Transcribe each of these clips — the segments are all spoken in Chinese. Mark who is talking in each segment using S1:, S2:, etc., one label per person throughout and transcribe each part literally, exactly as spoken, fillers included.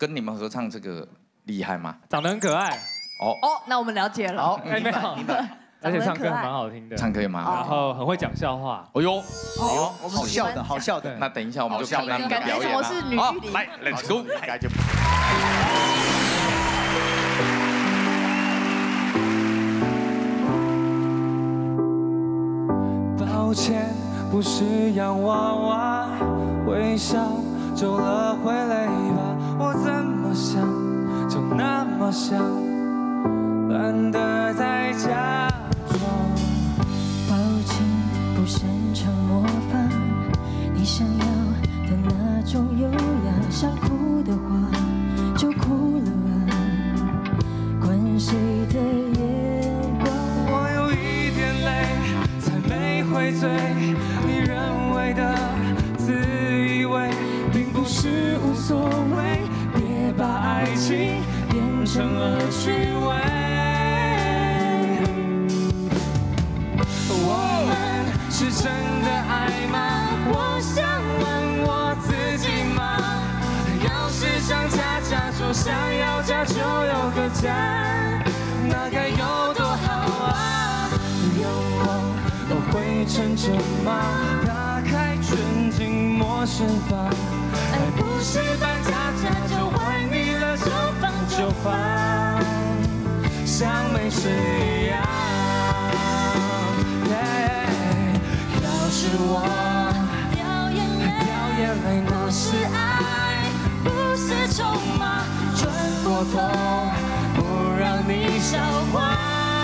S1: 跟你们合唱这个厉害吗？
S2: 长得很可爱。
S1: 哦
S3: 哦，那我们了解了。
S2: 好，哎没有，明白。而且唱歌蛮好听的，
S1: 唱歌也蛮好，
S2: 然后很会讲笑话。
S1: 哎呦，
S3: 哦，
S4: 好笑的，好笑的。
S1: 那等一下我们就看他们的表演
S3: 我是女
S1: 好，来 ，Let's go。
S5: 抱歉，不是洋娃娃，微笑久了会累吧？我怎么想就那么想，懒得再假装。
S6: 抱歉，不擅长模仿你想要的那种优雅，想哭的话就哭了啊，管谁的眼光。
S5: 我有一点累，才没会醉。你认为的自以为，并不是无所谓。别把爱情变成了虚伪。我们是真的爱吗？我想问我自己嘛。要是想家家，就想要家就有个家，那该有多好啊！有我会成真吗？打开纯净模式吧。爱不是扮家家就换你了就放就放，像没事一样。要是我掉眼泪，掉眼泪那是爱，不是咒骂，转过头不让你笑话。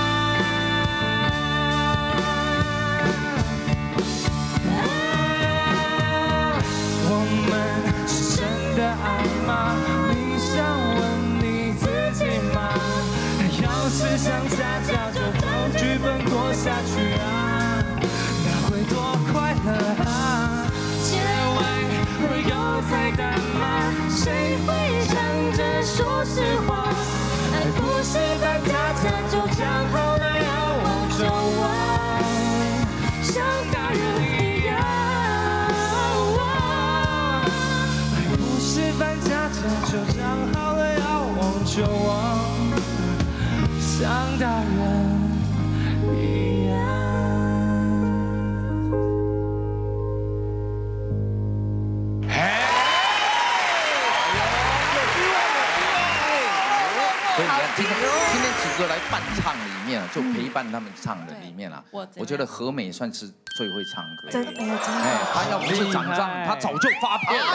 S5: 我们是真的爱吗？你想问你自己吗？要是想家家就照剧本过下去啊，那会多快乐啊！结尾会有彩蛋吗？谁会抢着说实话？爱不是扮家家就讲好了要往就往，像大人一样。爱不是扮家家就讲好了要往就往，像大人一样。
S1: 所以你看，今天今天几个来伴唱里面啊，就陪伴他们唱的里面啊，我觉得和美算是最会唱歌。
S3: 真的，真的。
S1: 哎，他要不是长这样，他早就发片了。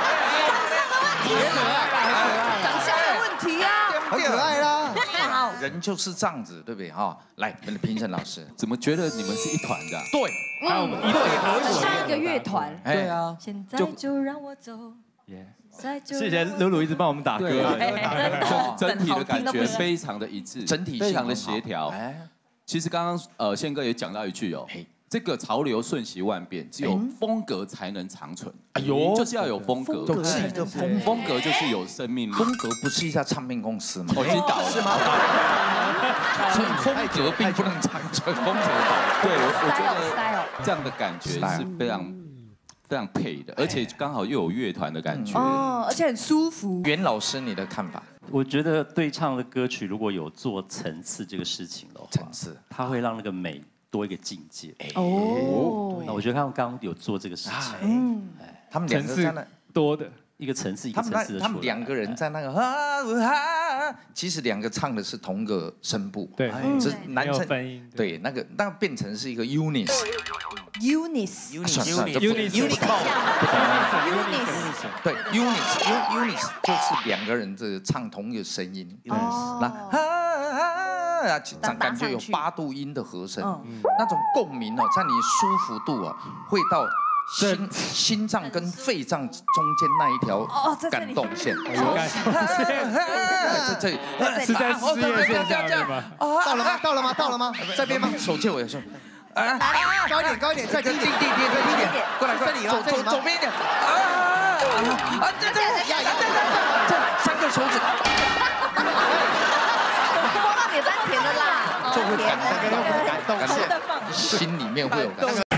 S3: 长相的问题啊，
S4: 很可爱啦。
S3: 好，
S1: 人就是这样子，对不对哈？来，我们的评审老师，
S7: 怎么觉得你们是一团的？
S1: 对，
S3: 嗯，很像一个乐团。
S1: 对
S4: 啊，
S6: 现在就让我走。
S2: 谢谢露露一直帮我们打歌，
S7: 整体的感觉非常的一致，
S1: 整体
S7: 非常的协调。哎，其实刚刚呃宪哥也讲到一句哦，这个潮流瞬息万变，只有风格才能长存。哎呦，就是要有风格，
S1: 有自己的风
S7: 风格就是有生命力。
S1: 风格不是一家唱片公司吗？
S7: 我知道
S1: 是吗？所以风格并不能长存，风格
S7: 对，我我觉得这样的感觉是非常。非常配的，而且刚好又有乐团的感觉
S3: 哦，而且很舒服。
S1: 袁老师，你的看法？
S8: 我觉得对唱的歌曲如果有做层次这个事情的话，
S1: 层次，
S8: 它会让那个美多一个境界。
S3: 哦，
S8: 那我觉得他们刚刚有做这个事情，
S3: 嗯，
S1: 他们两个在那
S2: 多的
S8: 一个层次一个
S1: 他们
S8: 层次的出来。
S1: 他们两个人在那个啊啊，其实两个唱的是同个声部，
S2: 对，
S1: 只是男生
S2: 分音，
S1: 对那个那变成是一个 unit。
S3: Unis，
S1: Unis，Unis， 对 ，Unis，Unis 就是两个人这唱同一个声音，
S3: 哦，
S1: 那啊，感感觉有八度音的和声，那种共鸣哦，在你舒服度啊，会到心心脏跟肺脏中间那一条感动线。这这
S2: 是在事业线上面吗？
S4: 到了吗？到了吗？到了吗？
S1: 这边吗？手借我也是。
S4: 啊，高一点，高一点，再低一点，低一点，再低一点，过来，这里
S1: 走走左边一点。啊啊！这这这这三个手指。
S3: 摸到你丹田的啦，
S1: 就会感
S4: 感动，感动，
S1: 心里面会有感。